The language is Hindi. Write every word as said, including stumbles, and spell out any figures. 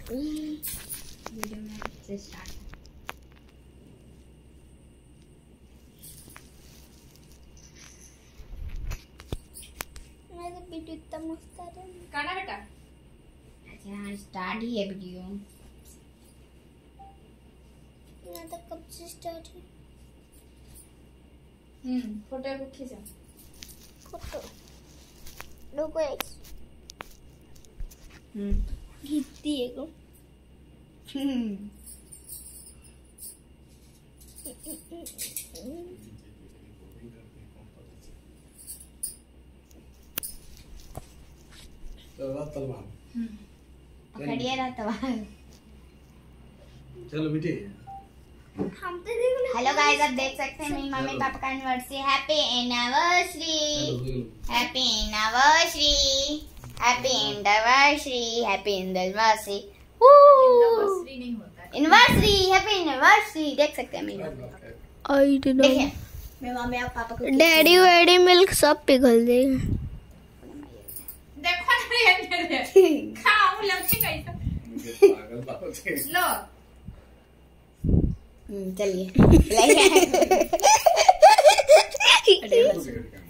वीडियो में से स्टार्ट। मेरा वीडियो इतना मस्त आ रहा है। गाना बेटा अच्छा स्टार्ट ही है वीडियो। मैं तो कब से स्टार्ट है। हम्म फोटो को खींचो। फोटो लोगो एक्स हम्म घिसती है को। हम्म तलवार पकड़िए रहा तलवार। चलो बेटे हम तो देख ले। हेलो गाइस आप देख सकते हैं मेरी मम्मी पापा का anniversary. Happy anniversary happy anniversary happy anniversary happy anniversary anniversary नहीं होता एनिवर्सरी हैप्पी एनिवर्सरी। देख सकते हैं मेरी आई डोंट नो। देखिए मेरी मम्मी और पापा को डैडी वेडी मिल्क सब पिघल देगा। देखो ना ये खाओ लगे कैसा पागल बात है। लो चलिए